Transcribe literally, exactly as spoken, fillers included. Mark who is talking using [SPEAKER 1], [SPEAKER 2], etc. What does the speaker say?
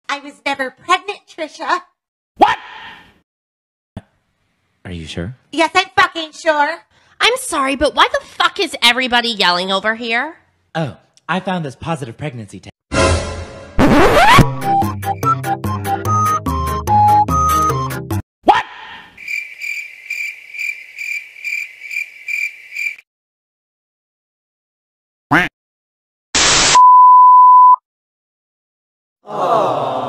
[SPEAKER 1] I was never pregnant, Trisha.
[SPEAKER 2] What? Are you sure?
[SPEAKER 1] Yes, I'm fucking sure.
[SPEAKER 3] I'm sorry, but why the fuck is everybody yelling over here?
[SPEAKER 2] Oh, I found this positive pregnancy test. What?
[SPEAKER 4] Aww.